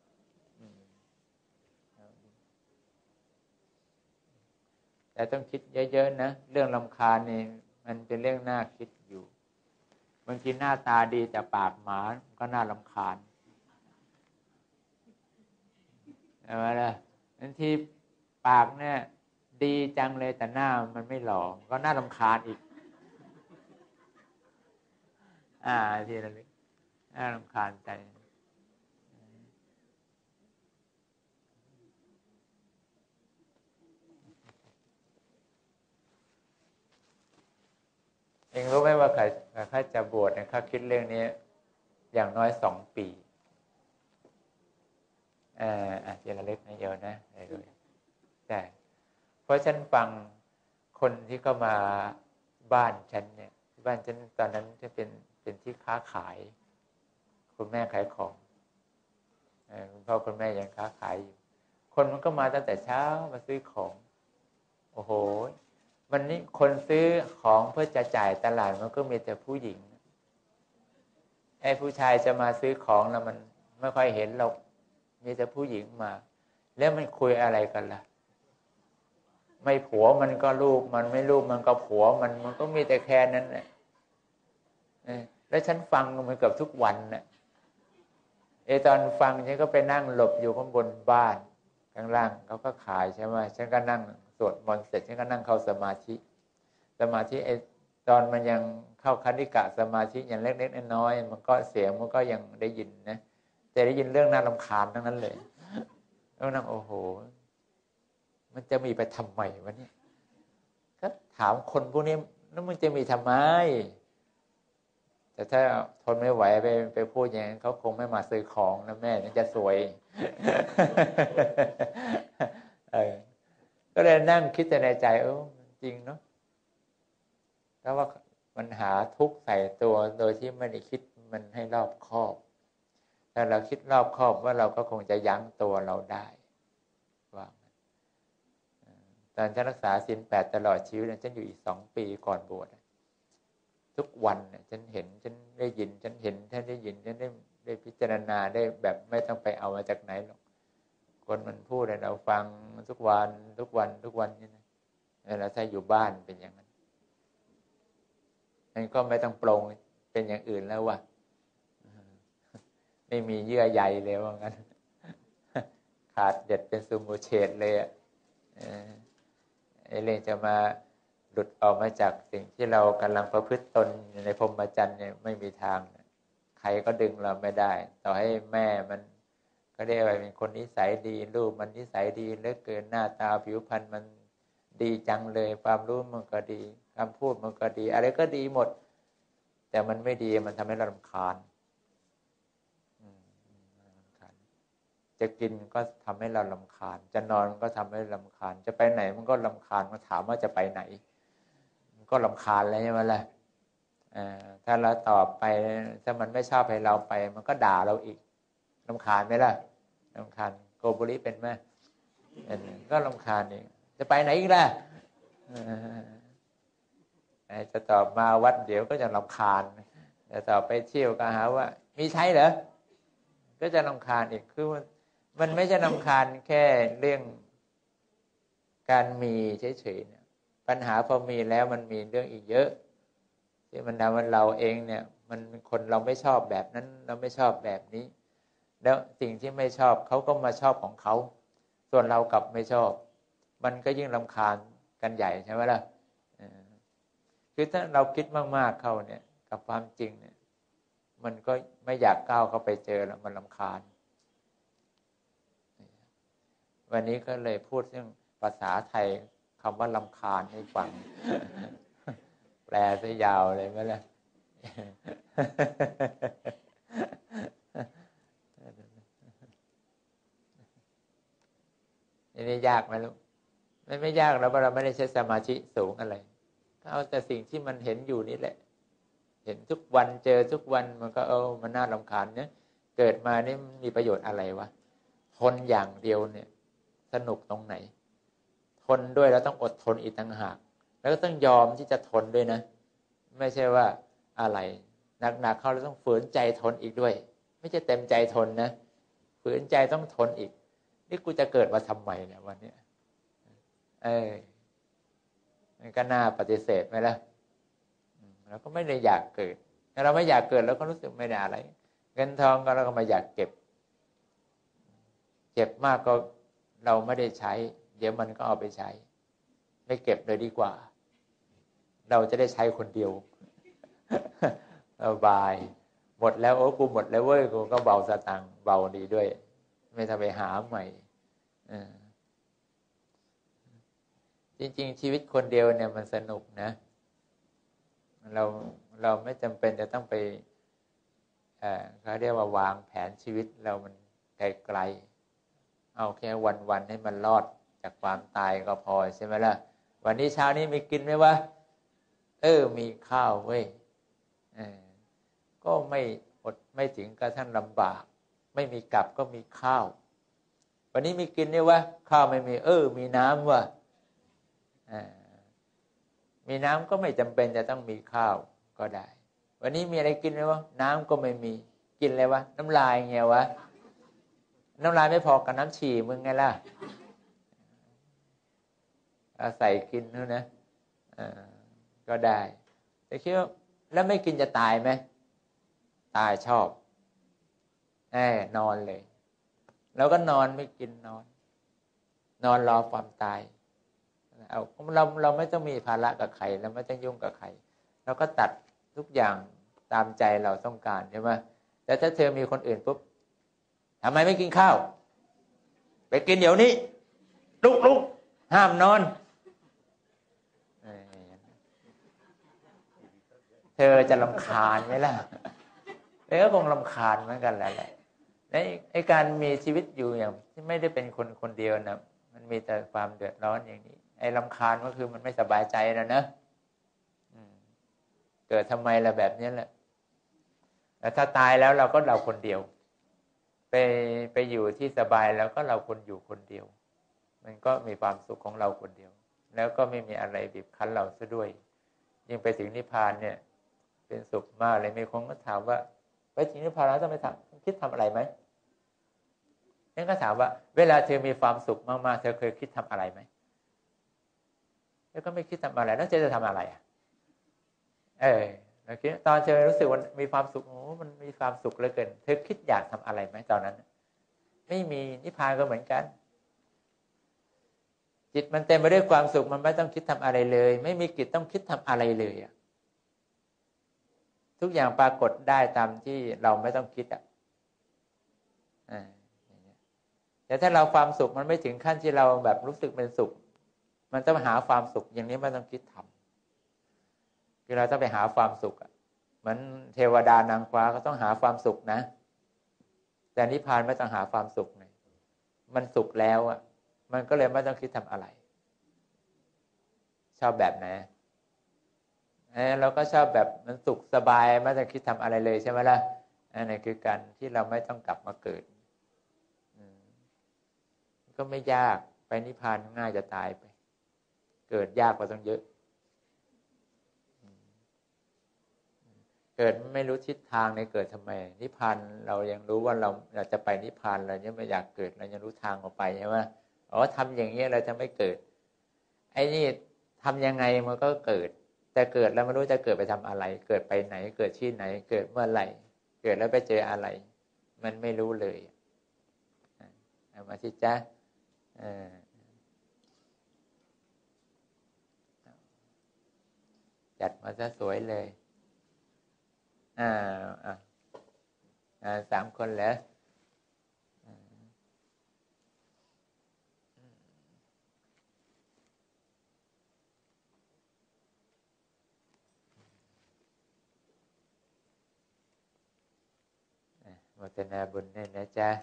แต่ต้องคิดเยอะๆนะเรื่องรำคาญนี่มันเป็นเรื่องน่าคิดอยู่บางทีหน้าตาดีแต่ปากหมาก็น่ารำคาญใช่ไหมล่ะบางทีปากเนี่ยดีจังเลยแต่หน้ามันไม่หล่อก็น่ารำคาญอีกทีละเรื่องน่ารำคาญใจเองรู้ไหมว่าใครจะบวชเนี่ยเขาคิดเรื่องนี้อย่างน้อย2 ปีทีละเล็กนะเยอะนะเลยแต่เพราะฉันฟังคนที่เข้ามาบ้านฉันเนี่ยบ้านฉันตอนนั้นจะเป็นที่ค้าขายคุณแม่ขายของคุณพ่อคุณแม่ยังค้าขายอยู่คนมันก็มาตั้งแต่เช้ามาซื้อของโอ้โหวันนี้คนซื้อของเพื่อจะจ่ายตลาดมันก็มีแต่ผู้หญิงไอ้ผู้ชายจะมาซื้อของแล้วมันไม่ค่อยเห็นหรอกมีแต่ผู้หญิงมาแล้วมันคุยอะไรกันล่ะไม่ผัวมันก็ลูกมันไม่ลูกมันก็ผัวมันก็มีแต่แค่นั้นแหละแล้วฉันฟังมันเกือบทุกวันน่ะตอนฟังฉันก็ไปนั่งหลบอยู่ข้างบนบ้านข้างล่างเขาก็ขายใช่ไหมฉันก็นั่งสวดมนต์เสร็จฉันก็นั่งเข้าสมาธิตอนมันยังเข้าคณิกะสมาธิอย่างเล็กๆน้อยๆมันก็เสียงมันก็ยังได้ยินนะแต่ได้ยินเรื่องน่ารำคาญทั้งนั้นเลยแล้วนั่งโอ้โหมันจะมีไปทำไมวะเนี่ยก็ถามคนพวกนี้แล้วมันจะมีทำไมแต่ถ้าทนไม่ไหวไปพูดอย่างนั้นเขาคงไม่มาซื้อของนะแม่นี่จะสวย ก็เลยนั่งคิดแต่ในใจจริงเนาะเพราะว่ามันหาทุกข์ใส่ตัวโดยที่ไม่ได้คิดมันให้รอบคอบถ้าเราคิดรอบคอบว่าเราก็คงจะยั้งตัวเราได้ว่าตอนฉันรักษาศีล 8ตลอดชีวิตฉันอยู่อีก2 ปีก่อนบวชทุกวันฉันเห็นฉันได้ยินฉันเห็นฉันได้ยินฉันได้พิจารณาได้แบบไม่ต้องไปเอามาจากไหนหรอกคนมันพูดให้เราฟังทุกวันทุกวันทุกวันนี่นะแล้วถ้าอยู่บ้านเป็นอย่างนั้นมันก็ไม่ต้องปรงเป็นอย่างอื่นแล้วว่ะไม่มีเยื่อใยเลยว่างั้นขาดเด็ดเป็นซูโมเชตเลยไอ้เรื่องจะมาหลุดออกมาจากสิ่งที่เรากำลังประพฤติตนในพรหมจรรย์เนี่ยไม่มีทางใครก็ดึงเราไม่ได้ต่อให้แม่มันก็เรียกว่าเป็นคนนิสัยดีลูกมันนิสัยดีเหลือเกินหน้าตาผิวพรรณมันดีจังเลยความรู้มันก็ดีคำพูดมันก็ดีอะไรก็ดีหมดแต่มันไม่ดีมันทำให้เรารำคาญจะกินก็ทำให้เรารำคาญจะนอนก็ทำให้รำคาญจะไปไหนมันก็รำคาญมาถามว่าจะไปไหนมันก็รำคาญแล้วใช่ไหมล่ะถ้าเราตอบไปถ้ามันไม่ชอบให้เราไปมันก็ด่าเราอีกรำคาญไหมล่ะรำคาญโกบุริเป็นไหมก็รำคาญอีกจะไปไหนอีกล่ะจะตอบมาวัดเดี๋ยวก็จะรำคาญจะตอบไปเที่ยวก็หาว่ามีใช้เหรอก็จะรำคาญอีกคือมันไม่ใช่รำคาญแค่เรื่องการมีเฉยๆเนี่ยปัญหาพอมีแล้วมันมีเรื่องอีกเยอะที่มันทำให้เราเองเนี่ยมันคนเราไม่ชอบแบบนั้นเราไม่ชอบแบบนี้แล้วสิ่งที่ไม่ชอบเขาก็มาชอบของเขาส่วนเรากลับไม่ชอบมันก็ยิ่งรำคาญกันใหญ่ใช่ไหมล่ะคือถ้าเราคิดมากๆเข้าเนี่ยกับความจริงเนี่ยมันก็ไม่อยากก้าวเข้าไปเจอแล้วมันรำคาญวันนี้ก็เลยพูดเรื่องภาษาไทยคำว่ารำคาญให้ฟังแปลซะยาวเลยไหมล่ะนี่ยากไหมลูกไม่ยากแล้วเพราะเราไม่ได้ใช้สมาธิสูงอะไรก็เอาแต่สิ่งที่มันเห็นอยู่นี่แหละเห็นทุกวันเจอทุกวันมันก็มันน่ารำคาญเนี่ยเกิดมานี่มีประโยชน์อะไรวะทนอย่างเดียวเนี่ยสนุกตรงไหนทนด้วยแล้วต้องอดทนอีกต่างหากแล้วก็ต้องยอมที่จะทนด้วยนะไม่ใช่ว่าอะไรหนักๆเข้าแล้วต้องฝืนใจทนอีกด้วยไม่ใช่เต็มใจทนนะฝืนใจต้องทนอีกนี่กูจะเกิดมาทำไมเนี่ยวันนี้มันก็น่าปฏิเสธไหมล่ะเราก็ไม่ได้อยากเกิดเราไม่อยากเกิดเราก็รู้สึกไม่ได้อะไรเงินทองก็เราก็ไม่อยากเก็บมากก็เราไม่ได้ใช้เดี๋ยวมันก็เอาไปใช้ไม่เก็บเลยดีกว่าเราจะได้ใช้คนเดียวสบายหมดแล้วกูหมดแล้วเว้ยกูก็เบาสตังค์เบาดีด้วยไม่ต้องไปหาใหม่จริงๆชีวิตคนเดียวเนี่ยมันสนุกนะเราไม่จำเป็นจะต้องไปเขาเรียกว่าวางแผนชีวิตเรามันไกลๆเอาแค่วันๆให้มันรอดจากความตายก็พอใช่ไหมล่ะวันนี้เช้านี้มีกินไหมวะมีข้าวเว้ยก็ไม่อดไม่ถึงกระทั่งลำบากไม่มีกับก็มีข้าววันนี้มีกินไหมวะข้าวไม่มีมีน้ำวะมีน้ำก็ไม่จำเป็นจะต้องมีข้าวก็ได้วันนี้มีอะไรกินไหมวะน้ำก็ไม่มีกินอะไรวะน้ำลายไงวะน้ำลายไม่พอกับน้ำฉี่มึงไงล่ะใส่กินนู่นนะก็ได้แต่คิดว่าแล้วไม่กินจะตายไหมตายชอบนอนเลยแล้วก็นอนไม่กินนอนรอความตายเราไม่ต้องมีภาระกับใครเราไม่ต้องยุ่งกับใครเราก็ตัดทุกอย่างตามใจเราต้องการใช่ไหมแต่ถ้าเธอมีคนอื่นปุ๊บทำไมไม่กินข้าวไปกินเดี๋ยวนี้ลุกห้ามนอนเธอจะรำคาญไหมล่ะก็คงรำคาญเหมือนกันแหละในการมีชีวิตอยู่อย่างที่ไม่ได้เป็นคนเดียวนะมันมีแต่ความเดือดร้อนอย่างนี้ไอ้รำคาญก็คือมันไม่สบายใจแล้วนะเกิดทำไมล่ะแบบนี้แหละแต่ถ้าตายแล้วเราคนเดียวไปไปอยู่ที่สบายแล้วก็เราคนอยู่คนเดียวมันก็มีความสุขของเราคนเดียวแล้วก็ไม่มีอะไรบีบคั้นเราซะด้วยยิ่งไปถึงนิพพานเนี่ยเป็นสุขมากเลยมีคนก็ถามว่าไปถึงนิพพานแล้วต้องไปทำคิดทำอะไรไหมนั่นก็ถามว่าเวลาเธอมีความสุขมากๆเธอเคยคิดทำอะไรไหมแล้วก็ไม่คิดทำอะไรแล้วเธอจะทำอะไรเราคิดตอนเธอรู้สึกว่ามีความสุขโอ้มันมีความสุขเหลือเกินเธอคิดอยากทำอะไรไหมตอนนั้นไม่มีนิพพานก็เหมือนกันจิตมันเต็มไปด้วยความสุขมันไม่ต้องคิดทำอะไรเลยไม่มีกิจต้องคิดทำอะไรเลยทุกอย่างปรากฏได้ตามที่เราไม่ต้องคิดแต่ถ้าเราความสุขมันไม่ถึงขั้นที่เราแบบรู้สึกเป็นสุขมันต้องหาความสุขอย่างนี้ไม่ต้องคิดทำคือเราต้องไปหาความสุขเหมือนเทวดานางฟ้าก็ต้องหาความสุขนะแต่นิพพานไม่ต้องหาความสุขเลยมันสุขแล้วมันก็เลยไม่ต้องคิดทำอะไรชอบแบบไหนเราก็ชอบแบบมันสุขสบายไม่ต้องคิดทำอะไรเลยใช่ไหมล่ะอันนี้คือการที่เราไม่ต้องกลับมาเกิดก็ไม่ยากไปนิพพานง่ายจะตายไปเกิดยากกว่าต้องเยอะเกิดไม่รู้ทิศทางในเกิดทำไมนิพพานเรายังรู้ว่าเราจะไปนิพพานเรายังไม่อยากเกิดเรายังรู้ทางออกไปใช่ไหมทำอย่างนี้เราจะไม่เกิดไอ้นี่ทำยังไงมันก็เกิดแต่เกิดแล้วไม่รู้จะเกิดไปทำอะไรเกิดไปไหนเกิดที่ไหนเกิดเมื่อไหร่เกิดแล้วไปเจออะไรมันไม่รู้เลยเอามาที่จ้าจัดมาซะสวยเลย3 คนเหรอโมทนาบุญด้วยนะจ๊ะ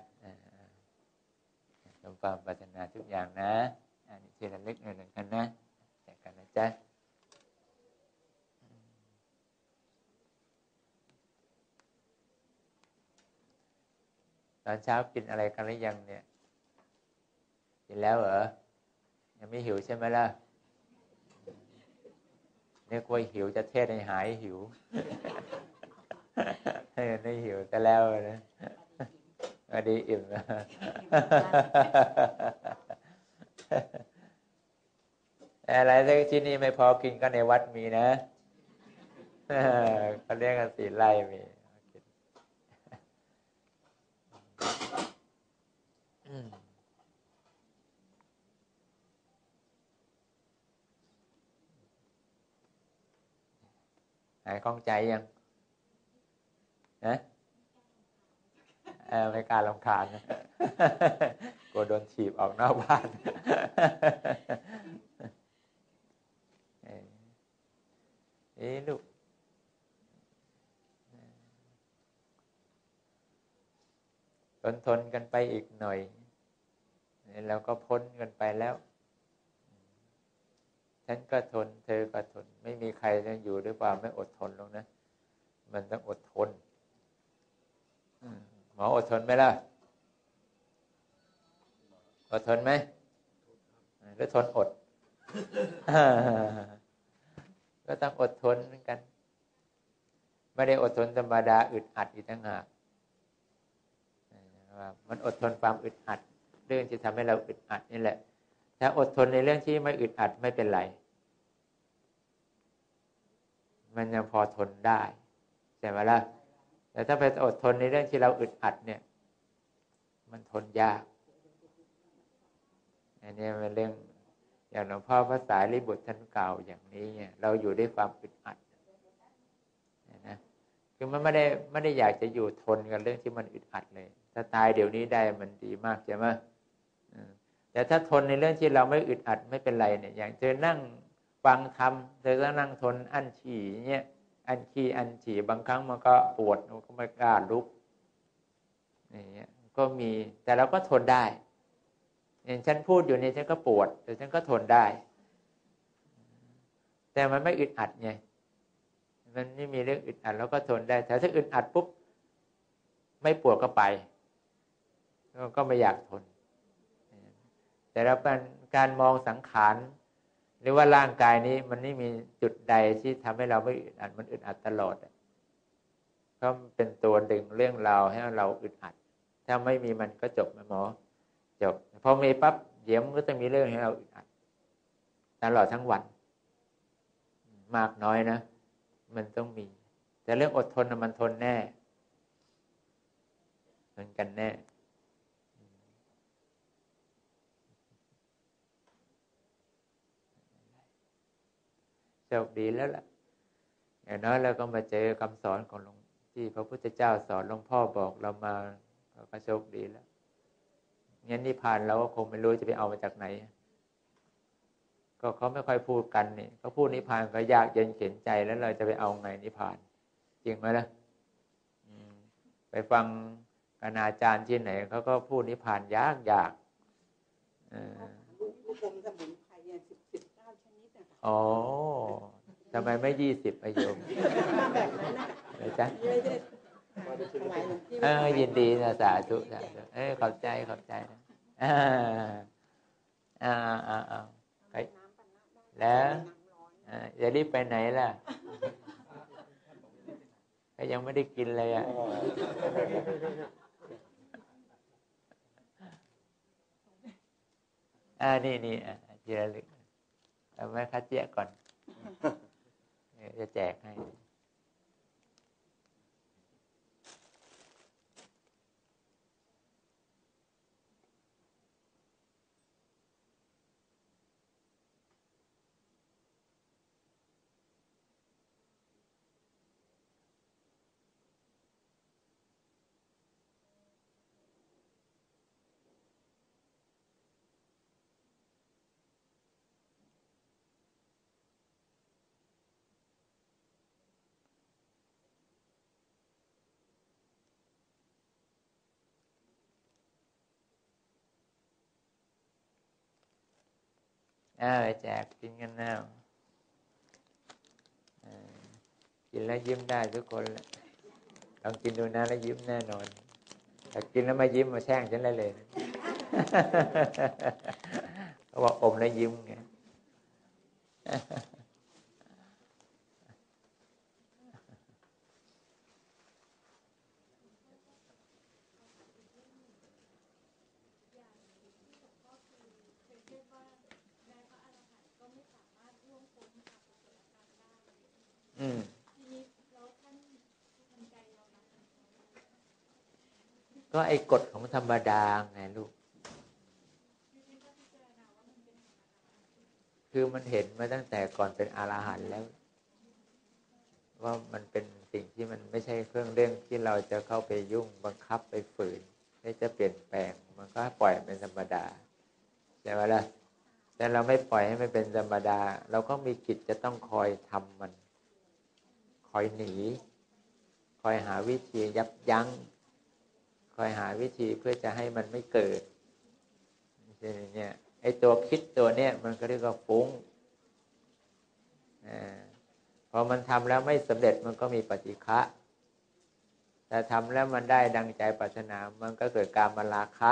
สมความปรารถนาทุกอย่างนะอันนี้ที่ระลึกหนึ่งกันนะแจกกันนะจ๊ะตอนเช้ากินอะไรกันหรือยังเนี่ยกินแล้วเหรอยังไม่หิวใช่ไหมล่ะนึกว่าหิวจะเทศให้หายหิวไม่หิวแต่แล้วนะวันนี้อิ่มแล้วอะไรที่นี่ไม่พอกินก็ในวัดมีนะเขาเรียกกัน4 ไร่มีหายคล่องใจยังนะไม่กล้ารำคาญนะกลัวโดนถีบออกนอกบ้านลูกทนกันไปอีกหน่อยแล้วก็พ้นกันไปแล้วฉันก็ทนเธอก็ทนไม่มีใครจะอยู่ด้วยความไม่อดทนหรอกนะมันต้องอดทนหมออดทนไหมล่ะอดทนไหมหรือทนอดก็ต้องอดทนเหมือนกันไม่ได้อดทนธรรมดาอึดอัดอีกต่างหากมันอดทนความอึดอัดเรื่องที่ทำให้เราอึดอัดนี่แหละถ้าอดทนในเรื่องที่ไม่อึดอัดไม่เป็นไรมันยังพอทนได้ใช่ไหมล่ะแต่ถ้าไปอดทนในเรื่องที่เราอึดอัดเนี่ยมันทนยากอันนี้เป็นเรื่องอย่างหลวงพ่อพระสารีบุตรท่านกล่าวอย่างนี้เนี่ยเราอยู่ด้วยความอึดอัดนะคือมันไม่ได้อยากจะอยู่ทนกับเรื่องที่มันอึดอัดเลยถ้าตายเดี๋ยวนี้ได้มันดีมากใช่ไหมแต่ถ้าทนในเรื่องที่เราไม่อึดอัดไม่เป็นไรเนี่ยอย่างเธอนั่งฟังธรรมเธอก็นั่งทนอั้นฉี่เนี่ยอั้นขี้อั้นฉี่บางครั้งมันก็ปวดมันก็ไม่กล้าลุกอย่างเงี้ยก็มีแต่เราก็ทนได้อย่างฉันพูดอยู่เนี่ยฉันก็ปวดแต่ฉันก็ทนได้แต่มันไม่อึดอัดไงมันไม่มีเรื่องอึดอัดแล้วก็ทนได้แต่ถ้าอึดอัดปุ๊บไม่ปวดก็ไปก็ไม่อยากทนแต่เราเป็นการมองสังขารหรือว่าร่างกายนี้มันไม่มีจุดใดที่ทำให้เราไม่อึดอัดมันอึดอัดตลอดก็เป็นตัวดึงเรื่องราวให้เราอึดอัดถ้าไม่มีมันก็จบไหมหมอจบพอมีปั๊บเดี๋ยวมันก็จะมีเรื่องให้เราอึดอัดตลอดทั้งวันมากน้อยนะมันต้องมีแต่เรื่องอดทนมันทนแน่เหมือนกันแน่โชคดีแล้วล่ะอย่างน้อยเราก็มาเจอคำสอนของหลวงที่พระพุทธเจ้าสอนหลวงพ่อบอกเรามาก็โชคดีแล้วงั้นนิพพานเราก็คงไม่รู้จะไปเอามาจากไหนก็เขาไม่ค่อยพูดกันนี่เขาพูดนิพพานก็ยากเย็นเข็ญใจแล้วเราจะไปเอาไงนิพพานจริงไหมล่ะไปฟังคณาจารย์ที่ไหนเขาก็พูดนิพพานยากลูกอมสมุนไพรเนี่ย19 ชนิดนะคะอ๋อทำไมไม่20ประโยคแบบนั้นนะเลยจ้ะถวายหลวงพี่ยินดีนะสาธุขอบใจนะแล้วจะรีบไปไหนล่ะก็ยังไม่ได้กินเลยนี่ทีละลึกเอาไว้คัดแยกก่อนจะแจกให้แจกกินกันแล้วกินแล้วยิ้มได้ทุกคนแหละลองกินดูนะแล้วยิ้มแน่นอนแต่กินแล้วไม่ยิ้มมาแช่งฉันเลยเขาบอกอมแล้วยิ้มไงก็ไอ้กฎของธรรมดาไงลูกคือมันเห็นมาตั้งแต่ก่อนเป็นอรหันต์แล้วว่ามันเป็นสิ่งที่มันไม่ใช่เครื่องเรื่องที่เราจะเข้าไปยุ่งบังคับไปฝืนให้จะเปลี่ยนแปลงมันก็ปล่อยเป็นธรรมดาใช่ไหมล่ะแต่เราไม่ปล่อยให้มันเป็นธรรมดาเราก็มีกิจจะต้องคอยทำมันคอยหนีคอยหาวิธียับยั้งคอยหาวิธีเพื่อจะให้มันไม่เกิดเนี่ยไอ้ตัวคิดตัวเนี้ยมันก็เรียกว่าฟุ้งพอมันทำแล้วไม่สำเร็จมันก็มีปฏิฆะแต่ทำแล้วมันได้ดังใจปรารถนามันก็เกิดกามราคะ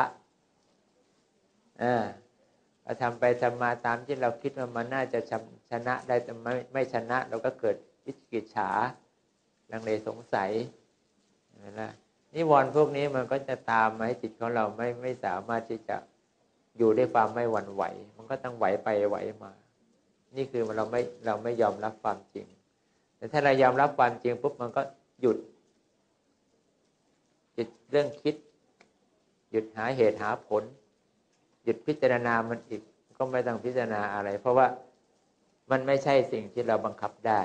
พอทำไปทำมาตามที่เราคิดว่ามันน่าจะชนะได้แต่ไม่ชนะเราก็เกิดวิจิกิจฉาลังเลสงสัยเห็นไหมนิวรณ์พวกนี้มันก็จะตามมาให้จิตของเราไม่สามารถที่จะอยู่ด้วยความไม่หวั่นไหวมันก็ต้องไหวไปไหวมานี่คือเราไม่ยอมรับความจริงแต่ถ้าเรายอมรับความจริงปุ๊บมันก็หยุดเรื่องคิดหยุดหาเหตุหาผลหยุดพิจารณามันอีกก็ไม่ต้องพิจารณาอะไรเพราะว่ามันไม่ใช่สิ่งที่เราบังคับได้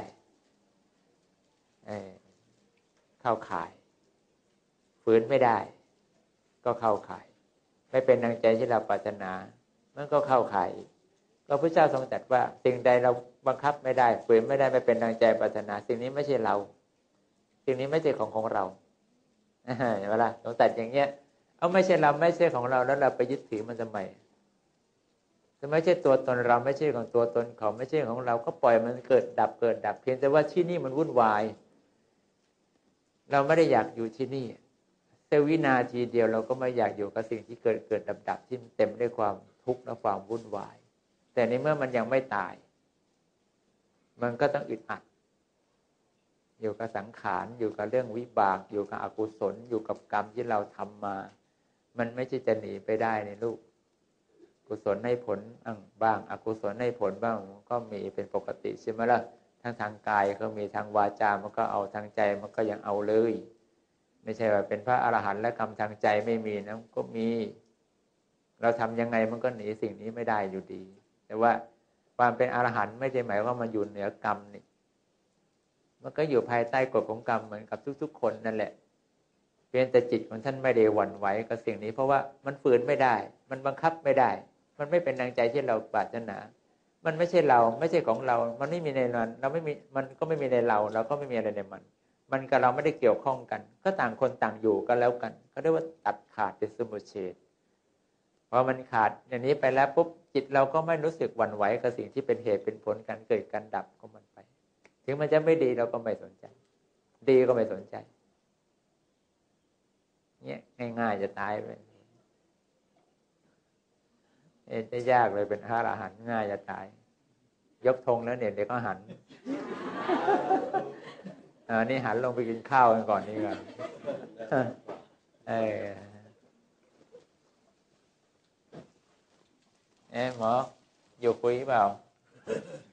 เข้าข่ายฝืนไม่ได้ก็เข้าข่ายไม่เป็นดังใจที่เราปรารถนามันก็เข้าข่ายก็พระเจ้าทรงตรัสว่าสิ่งใดเราบังคับไม่ได้ฝืนไม่ได้ไม่เป็นดังใจปรารถนาสิ่งนี้ไม่ใช่เราสิ่งนี้ไม่ใช่ของเราเห็นไหมล่ะทรงตรัสอย่างเงี้ยเอาไม่ใช่เราไม่ใช่ของเราแล้วเราไปยึดถือมันทำไมถ้าไม่ใช่ตัวตนเราไม่ใช่ของตัวตนเขาไม่ใช่ของเราก็ปล่อยมันเกิดดับเพียงแต่ว่าที่นี่มันวุ่นวายเราไม่ได้อยากอยู่ที่นี่แต่วินาทีเดียวเราก็ไม่อยากอยู่กับสิ่งที่เกิดดับที่เต็มด้วยความทุกข์และความวุ่นวายแต่ในเมื่อมันยังไม่ตายมันก็ต้องอึดอัดอยู่กับสังขารอยู่กับเรื่องวิบากอยู่กับอกุศลอยู่กับกรรมที่เราทำมามันไม่ใช่จะหนีไปได้ในลูกกุศลให้ผลบ้างอกุศลให้ผลบ้างก็มีเป็นปกติใช่ไหมล่ะทั้งทางกายก็มีทางวาจามันก็เอาทางใจมันก็ยังเอาเลยไม่ใช่ว่าเป็นพระอรหันต์และกรรมทางใจไม่มีนะก็มีเราทำยังไงมันก็หนีสิ่งนี้ไม่ได้อยู่ดีแต่ว่าความเป็นอรหันต์ไม่ใช่หมายว่ามันอยู่เหนือกรรมนี่มันก็อยู่ภายใต้กฎของกรรมเหมือนกับทุกๆคนนั่นแหละเพียงแต่จิตของท่านไม่ได้หวั่นไหวกับสิ่งนี้เพราะว่ามันฝืนไม่ได้มันบังคับไม่ได้มันไม่เป็นดังใจที่เราปรารถนามันไม่ใช่เราไม่ใช่ของเรามันไม่มีในนั้นเราไม่มีมันก็ไม่มีในเราเราก็ไม่มีอะไรในมันมันกับเราไม่ได้เกี่ยวข้องกันก็ต่างคนต่างอยู่กันแล้วกันก็เรียกว่าตัดขาดเป็นสมุทเฉทพอมันขาดอย่างนี้ไปแล้วปุ๊บจิตเราก็ไม่รู้สึกหวั่นไหวกับสิ่งที่เป็นเหตุเป็นผลการเกิดการดับของมันไปถึงมันจะไม่ดีเราก็ไม่สนใจดีก็ไม่สนใจเนี่ยง่ายๆจะตายไปจะยากเลยเป็นพระอรหันต์ง่ายจะตายยกธงแล้วเนี่ยเดี๋ยวก็หันนี่หันลงไปกินข้าวกันก่อนนี่ก่อนหมออยู่คุยเปล่า